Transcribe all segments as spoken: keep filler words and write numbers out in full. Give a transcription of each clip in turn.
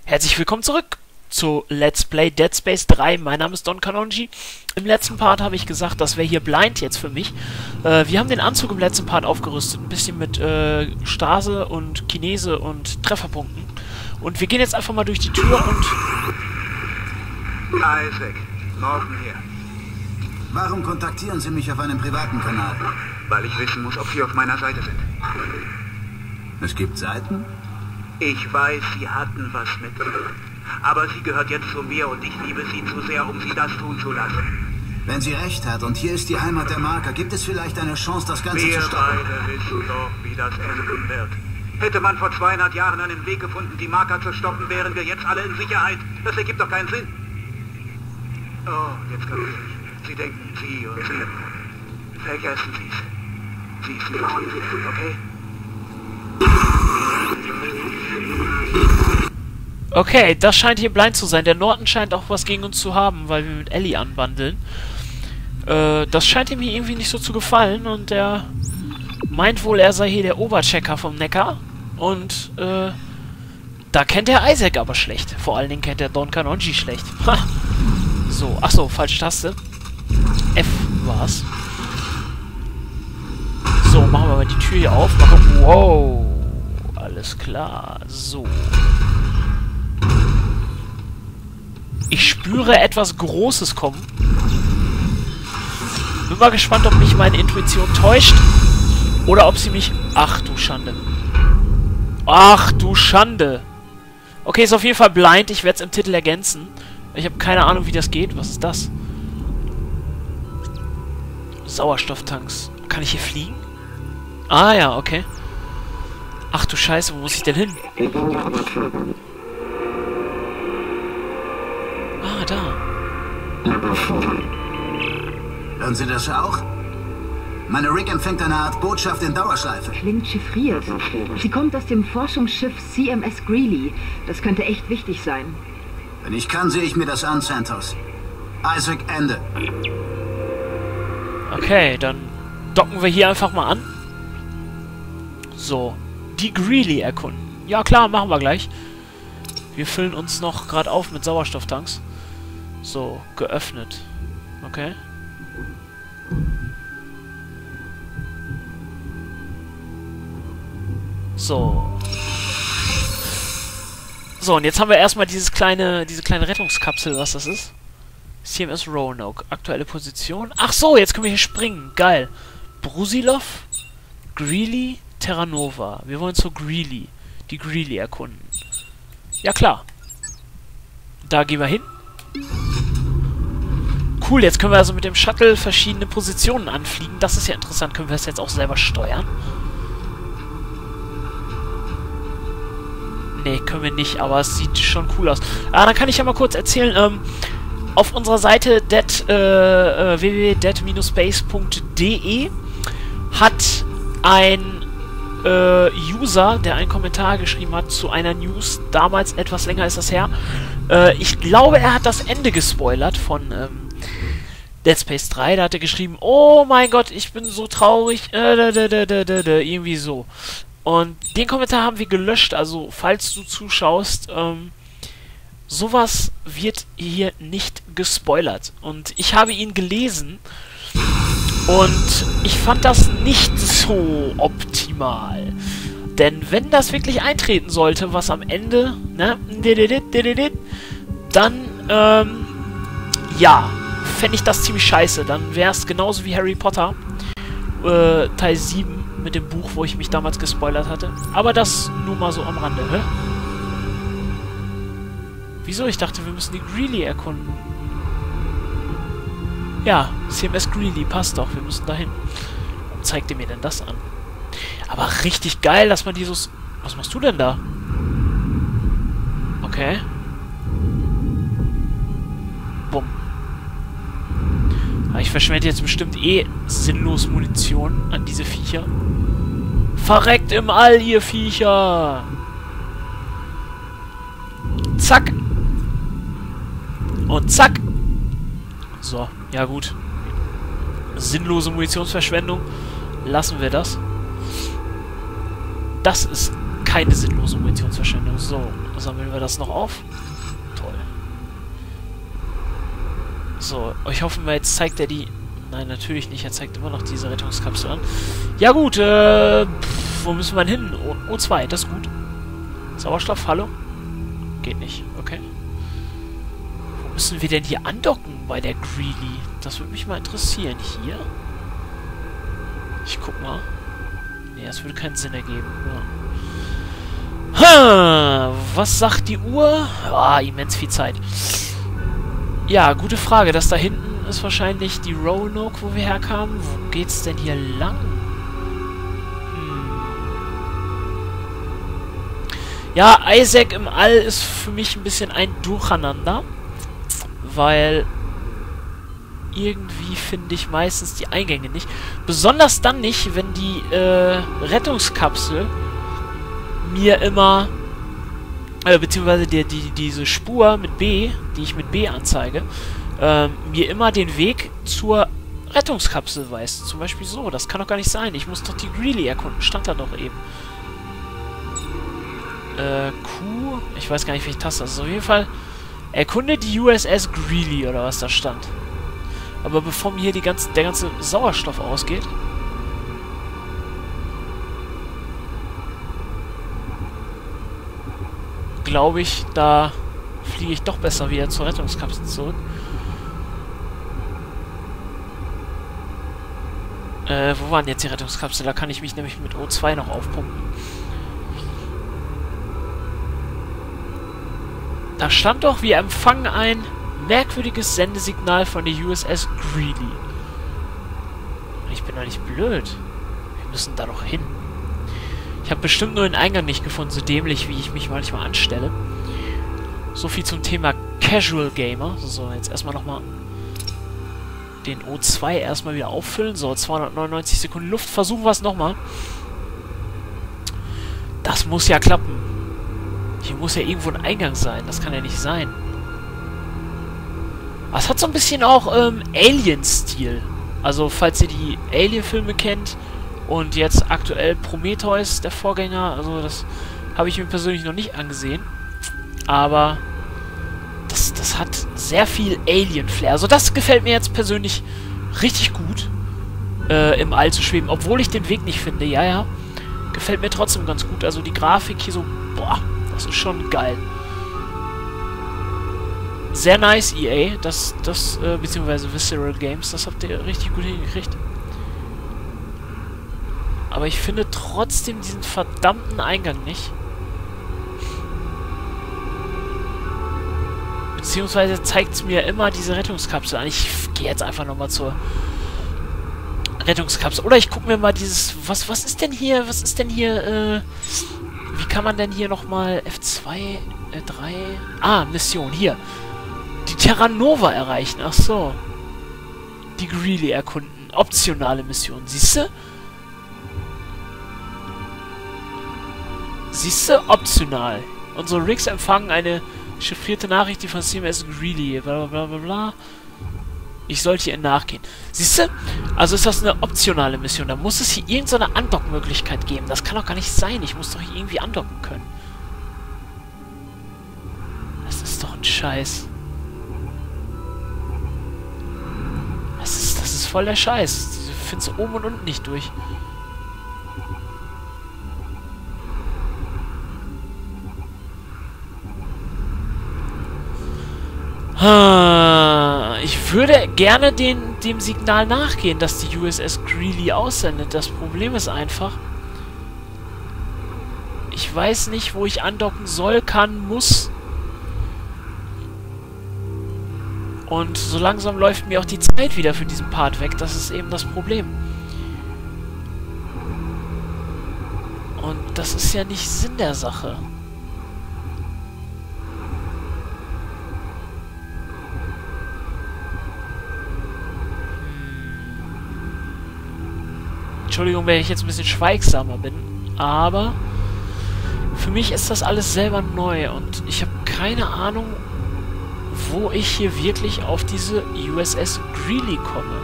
Herzlich willkommen zurück zu Let's Play Dead Space drei. Mein Name ist Don Kanonji. Im letzten Part habe ich gesagt, das wäre hier blind jetzt für mich. Äh, wir haben den Anzug im letzten Part aufgerüstet. Ein bisschen mit äh, Stase und Chinese und Trefferpunkten. Und wir gehen jetzt einfach mal durch die Tür und... Isaac, morgen her. Warum kontaktieren Sie mich auf einem privaten Kanal? Weil ich wissen muss, ob Sie auf meiner Seite sind. Es gibt Seiten? Ich weiß, Sie hatten was mit ihr. Aber sie gehört jetzt zu mir und ich liebe sie zu sehr, um sie das tun zu lassen. Wenn sie recht hat und hier ist die Heimat der Marker, gibt es vielleicht eine Chance, das Ganze Wir zu stoppen? beide wissen doch, wie das enden wird. Hätte man vor zweihundert Jahren einen Weg gefunden, die Marker zu stoppen, wären wir jetzt alle in Sicherheit. Das ergibt doch keinen Sinn. Oh, jetzt kapiere ich. Sie denken, Sie und Sie. Vergessen Sie's. Sie ist nicht, okay? Okay, das scheint hier blind zu sein. Der Norton scheint auch was gegen uns zu haben, weil wir mit Ellie anbandeln. Äh, das scheint ihm hier irgendwie nicht so zu gefallen und er meint wohl, er sei hier der Oberchecker vom Neckar. Und, äh, da kennt er Isaac aber schlecht. Vor allen Dingen kennt er Don Kanonji schlecht. Ha! So, achso, falsche Taste. F war's. So, machen wir mal die Tür hier auf. Machen, wow! Alles klar. So. Ich spüre etwas Großes kommen. Bin mal gespannt, ob mich meine Intuition täuscht. Oder ob sie mich... Ach du Schande. Ach du Schande. Okay, ist auf jeden Fall blind. Ich werde es im Titel ergänzen. Ich habe keine Ahnung, wie das geht. Was ist das? Sauerstofftanks. Kann ich hier fliegen? Ah ja, okay. Ach du Scheiße, wo muss ich denn hin? Ah, da. Hören Sie das auch? Meine Rig empfängt eine Art Botschaft in Dauerschleife. Klingt chiffriert. Sie kommt aus dem Forschungsschiff C M S Greely. Das könnte echt wichtig sein. Wenn ich kann, sehe ich mir das an, Santos. Isaac, Ende. Okay, dann docken wir hier einfach mal an. So. Die Greely erkunden. Ja klar, machen wir gleich. Wir füllen uns noch gerade auf mit Sauerstofftanks. So, geöffnet. Okay. So. So, und jetzt haben wir erstmal dieses kleine, diese kleine Rettungskapsel, was das ist. C M S Roanoke. Aktuelle Position. Ach so, jetzt können wir hier springen. Geil. Brusilov, Greely, Terra Nova. Wir wollen zur Greely. Die Greely erkunden. Ja, klar. Da gehen wir hin. Cool, jetzt können wir also mit dem Shuttle verschiedene Positionen anfliegen. Das ist ja interessant. Können wir das jetzt auch selber steuern? Nee, können wir nicht, aber es sieht schon cool aus. Ah, dann kann ich ja mal kurz erzählen, ähm, auf unserer Seite dead, äh, äh, w w w punkt dead dash space punkt de hat ein äh, User, der einen Kommentar geschrieben hat zu einer News, damals etwas länger ist das her. Äh, ich glaube, er hat das Ende gespoilert von ähm, Dead Space drei. Da hat er geschrieben, oh mein Gott, ich bin so traurig, äh, da, da, da, da, da, irgendwie so. Und den Kommentar haben wir gelöscht, also falls du zuschaust, ähm, sowas wird hier nicht gespoilert. Und ich habe ihn gelesen und ich fand das nicht so optimal. Denn wenn das wirklich eintreten sollte, was am Ende, ne, dann, ähm, ja, fände ich das ziemlich scheiße. Dann wäre es genauso wie Harry Potter, äh, Teil sieben mit dem Buch, wo ich mich damals gespoilert hatte. Aber das nur mal so am Rande, hä? Wieso? Ich dachte, wir müssen die Greely erkunden. Ja, C M S Greely, passt doch, wir müssen dahin. Warum zeigt ihr mir denn das an? Aber richtig geil, dass man dieses... Was machst du denn da? Okay. Bumm. Aber ich verschwende jetzt bestimmt eh sinnlos Munition an diese Viecher. Verreckt im All, ihr Viecher! Zack! Und zack! So, ja gut. Sinnlose Munitionsverschwendung. Lassen wir das. Das ist keine sinnlose Munitionsverschwendung. So, sammeln wir das noch auf. Toll. So, ich hoffe mal, jetzt zeigt er die... Nein, natürlich nicht. Er zeigt immer noch diese Rettungskapsel an. Ja gut, äh... Pff, wo müssen wir denn hin? O zwei, das ist gut. Sauerstoff, hallo? Geht nicht, okay. Wo müssen wir denn hier andocken bei der Greely? Das würde mich mal interessieren. Hier? Ich guck mal. Nee, das würde keinen Sinn ergeben. Ja. Ha, was sagt die Uhr? Ah, immens viel Zeit. Ja, gute Frage. Das da hinten ist wahrscheinlich die Roanoke, wo wir herkamen. Wo geht's denn hier lang? Hm. Ja, Isaac im All ist für mich ein bisschen ein Durcheinander. Weil irgendwie finde ich meistens die Eingänge nicht. Besonders dann nicht, wenn die äh, Rettungskapsel mir immer, äh, beziehungsweise die, die, diese Spur mit B, die ich mit B anzeige, äh, mir immer den Weg zur Rettungskapsel weist. Zum Beispiel so. Das kann doch gar nicht sein. Ich muss doch die Greely erkunden. Stand da doch eben. Äh, Q. Ich weiß gar nicht, welche Taste das ist. Auf jeden Fall erkunde die U S S Greely oder was da stand. Aber bevor mir hier die ganze, der ganze Sauerstoff ausgeht... glaube ich, da fliege ich doch besser wieder zur Rettungskapsel zurück. Äh, wo waren jetzt die Rettungskapsel? Da kann ich mich nämlich mit O zwei noch aufpumpen. Da stand doch, wir empfangen ein merkwürdiges Sendesignal von der U S S Greely. Ich bin doch nicht blöd. Wir müssen da doch hin. Ich habe bestimmt nur den Eingang nicht gefunden, so dämlich, wie ich mich manchmal anstelle. So viel zum Thema Casual Gamer. So, jetzt erstmal nochmal den O zwei erstmal wieder auffüllen. So, zweihundertneunundneunzig Sekunden Luft. Versuchen wir es nochmal. Das muss ja klappen. Hier muss ja irgendwo ein Eingang sein. Das kann ja nicht sein. Das hat so ein bisschen auch ähm, Alien-Stil. Also, falls ihr die Alien-Filme kennt und jetzt aktuell Prometheus, der Vorgänger, also das habe ich mir persönlich noch nicht angesehen. Aber das, das hat sehr viel Alien-Flair. Also das gefällt mir jetzt persönlich richtig gut, äh, im All zu schweben. Obwohl ich den Weg nicht finde, ja, ja. Gefällt mir trotzdem ganz gut. Also die Grafik hier so, boah, das ist schon geil. Sehr nice, E A. Das, das, äh, beziehungsweise Visceral Games, das habt ihr richtig gut hingekriegt. Aber ich finde trotzdem diesen verdammten Eingang nicht. Beziehungsweise zeigt es mir immer diese Rettungskapsel an. Ich gehe jetzt einfach nochmal zur Rettungskapsel. Oder ich gucke mir mal dieses... Was, was ist denn hier... Was ist denn hier... Äh, wie kann man denn hier nochmal F zwei, äh, drei... Ah, Mission. Hier. Die Terra Nova erreichen. Ach so. Die Greely erkunden. Optionale Mission. Siehst du? Siehste, optional. Unsere Rigs empfangen eine chiffrierte Nachricht, die von C M S Greely, bla bla bla bla. Ich sollte ihr nachgehen. Siehste? Also ist das eine optionale Mission. Da muss es hier irgendeine Andockmöglichkeit geben. Das kann doch gar nicht sein. Ich muss doch hier irgendwie andocken können. Das ist doch ein Scheiß. Das ist, das ist voll der Scheiß. Ich finde es oben und unten nicht durch. Ich würde gerne den, dem Signal nachgehen, dass die U S S Greely aussendet. Das Problem ist einfach, ich weiß nicht, wo ich andocken soll, kann, muss. Und so langsam läuft mir auch die Zeit wieder für diesen Part weg. Das ist eben das Problem. Und das ist ja nicht Sinn der Sache. Entschuldigung, wenn ich jetzt ein bisschen schweigsamer bin, aber für mich ist das alles selber neu und ich habe keine Ahnung, wo ich hier wirklich auf diese U S S Greely komme.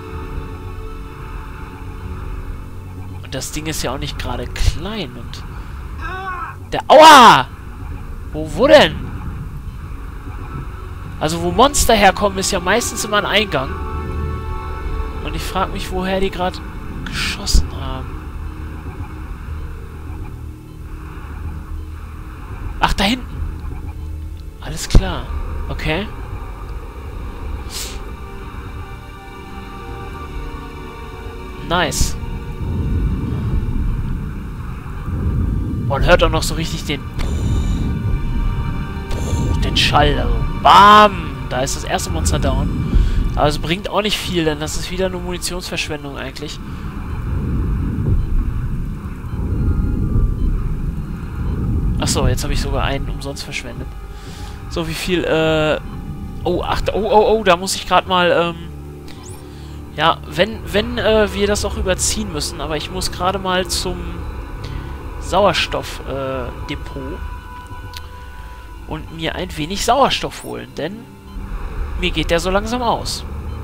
Und das Ding ist ja auch nicht gerade klein und Der... Aua! Wo, wo denn? Also wo Monster herkommen, ist ja meistens immer ein Eingang. Und ich frage mich, woher die gerade geschossen haben. Ach, da hinten. Alles klar. Okay. Nice. Man hört auch noch so richtig den... den Schall. Also, bam! Da ist das erste Monster down. Aber es bringt auch nicht viel, denn das ist wieder nur Munitionsverschwendung eigentlich. Achso, jetzt habe ich sogar einen umsonst verschwendet. So, wie viel, äh... Oh, ach, oh, oh, oh, da muss ich gerade mal, ähm... ja, wenn, wenn, äh, wir das auch überziehen müssen, aber ich muss gerade mal zum Sauerstoff, äh, Depot und mir ein wenig Sauerstoff holen, denn mir geht der so langsam aus.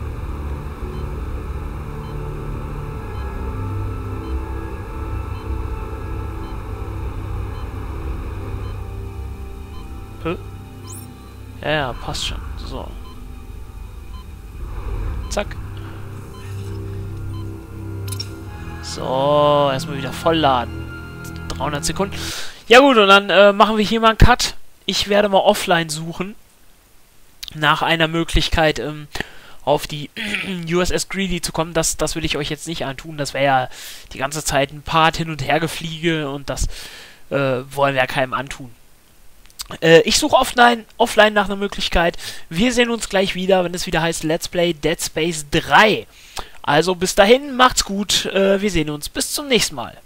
Hä? Ja, ja, passt schon. So. Zack. So, erstmal wieder vollladen. dreihundert Sekunden. Ja gut, und dann äh, machen wir hier mal einen Cut. Ich werde mal offline suchen nach einer Möglichkeit, ähm, auf die U S S Greely zu kommen. Das, das will ich euch jetzt nicht antun. Das wäre ja die ganze Zeit ein Part hin und her gefliege und das äh, wollen wir ja keinem antun. Äh, ich suche offline, offline nach einer Möglichkeit. Wir sehen uns gleich wieder, wenn es wieder heißt Let's Play Dead Space drei. Also bis dahin, macht's gut. Äh, wir sehen uns. Bis zum nächsten Mal.